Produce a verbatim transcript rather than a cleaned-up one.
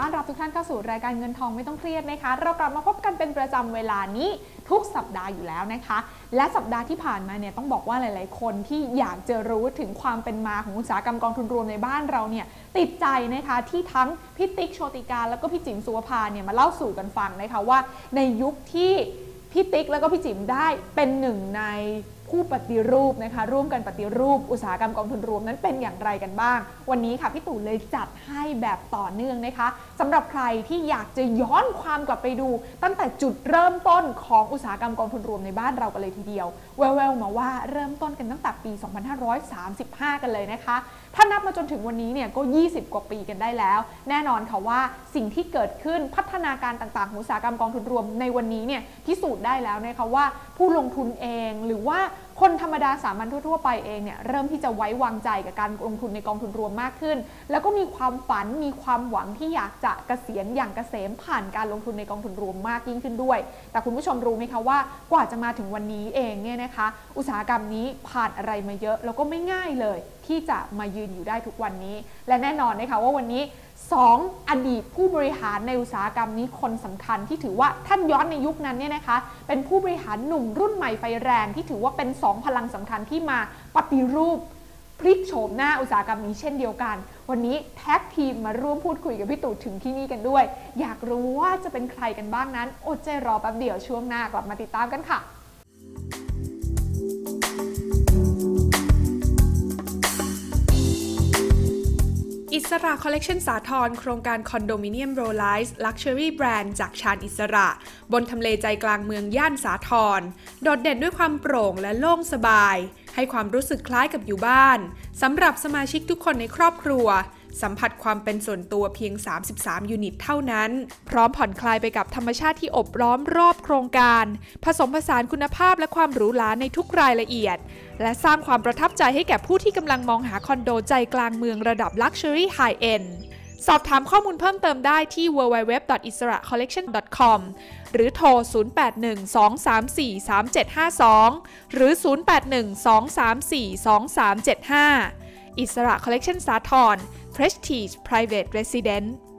อนรับทุกท่านเข้าสู่รายการเงินทองไม่ต้องเครียดนะคะเรากลับมาพบกันเป็นประจำเวลานี้ทุกสัปดาห์อยู่แล้วนะคะและสัปดาห์ที่ผ่านมาเนี่ยต้องบอกว่าหลายๆคนที่อยากจะรู้ถึงความเป็นมาของอุตสาหกรรมกองทุนรวมในบ้านเราเนี่ยติดใจนะคะที่ทั้งพี่ติ๊กโชติกาแล้วก็พี่จิ๋มสุวภาเนี่ยมาเล่าสู่กันฟังนะคะว่าในยุคที่พี่ติ๊กแล้วก็พี่จิ๋มได้เป็นหนึ่งในผู้ปฏิรูปนะคะร่วมกันปฏิรูปอุตสาหกรรมกองทุนรวมนั้นเป็นอย่างไรกันบ้างวันนี้ค่ะพี่ตู่เลยจัดให้แบบต่อเนื่องนะคะสำหรับใครที่อยากจะย้อนความกลับไปดูตั้งแต่จุดเริ่มต้นของอุตสาหกรรมกองทุนรวมในบ้านเรากันเลยทีเดียวแววๆมาว่าเริ่มต้นกันตั้งแต่ปี สองพันห้าร้อยสามสิบห้า กันเลยนะคะถ้านับมาจนถึงวันนี้เนี่ยก็ยี่สิบกว่าปีกันได้แล้วแน่นอนค่ะว่าสิ่งที่เกิดขึ้นพัฒนาการต่างๆของอุตสาหกรรมกองทุนรวมในวันนี้เนี่ยพิสูจน์ได้แล้วนะคะว่าผู้ลงทุนเองหรือว่าคนธรรมดาสามัญทั่วๆไปเองเนี่ยเริ่มที่จะไว้วางใจกับการลงทุนในกองทุนรวมมากขึ้นแล้วก็มีความฝันมีความหวังที่อยากจะเกษียณอย่างเกษมผ่านการลงทุนในกองทุนรวมมากยิ่งขึ้นด้วยแต่คุณผู้ชมรู้ไหมคะว่ากว่าจะมาถึงวันนี้เองเนี่ยนะคะอุตสาหกรรมนี้ผ่านอะไรมาเยอะแล้วก็ไม่ง่ายเลยที่จะมายืนอยู่ได้ทุกวันนี้และแน่นอนนะคะว่าวันนี้สองอดีตผู้บริหารในอุตสาหกรรมนี้คนสำคัญที่ถือว่าท่านย้อนในยุคนั้นเนี่ยนะคะเป็นผู้บริหารหนุ่มรุ่นใหม่ไฟแรงที่ถือว่าเป็นสองพลังสำคัญที่มาปฏิรูปพลิกโฉมหน้าอุตสาหกรรมนี้เช่นเดียวกันวันนี้แท็กทีมมาร่วมพูดคุยกับพี่ตู่ถึงที่นี่กันด้วยอยากรู้ว่าจะเป็นใครกันบ้างนั้นอดใจรอแป๊บเดียวช่วงหน้ากลับมาติดตามกันค่ะอิสระคอลเลกชันสาทรโครงการคอนโดมิเนียมโรลไลซ์ลักชัวรี่แบรนด์จากชาญอิสระบนทำเลใจกลางเมืองย่านสาทรโดดเด่นด้วยความโปร่งและโล่งสบายให้ความรู้สึกคล้ายกับอยู่บ้านสำหรับสมาชิกทุกคนในครอบครัวสัมผัสความเป็นส่วนตัวเพียงสามสิบสามยูนิตเท่านั้นพร้อมผ่อนคลายไปกับธรรมชาติที่อบล้อมรอบโครงการผสมผสานคุณภาพและความหรูหราในทุกรายละเอียดและสร้างความประทับใจให้แก่ผู้ที่กำลังมองหาคอนโดใจกลางเมืองระดับ Luxury High End สอบถามข้อมูลเพิ่มเติมได้ที่ ดับเบิลยู ดับเบิลยู ดับเบิลยู ดอท อิสระคอลเลกชัน ดอท คอม หรือโทร ศูนย์ แปด หนึ่ง สอง สาม สี่ สาม เจ็ด ห้า สอง หรือ ศูนย์ แปด หนึ่ง สอง สาม สี่ สอง สาม เจ็ด ห้า อิสระคอลเลกชันสาทร Prestige Private Residence